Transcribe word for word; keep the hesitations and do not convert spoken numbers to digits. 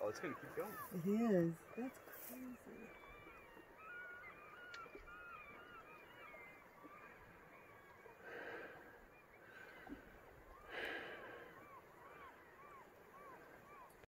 Oh, it's gonna keep going. It is. That's crazy.